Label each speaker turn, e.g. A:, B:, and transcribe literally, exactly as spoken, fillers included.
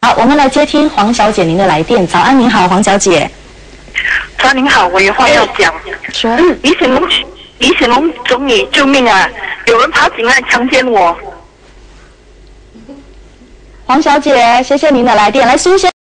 A: 好，我们来接听黄小姐您的来电。早安，您好，黄小姐。
B: 早安，您好，我有话要讲。
A: 说。
B: 嗯，李显龙，李显龙总理，救命啊！有人爬井来强奸我。
A: 黄小姐，谢谢您的来电，来苏先。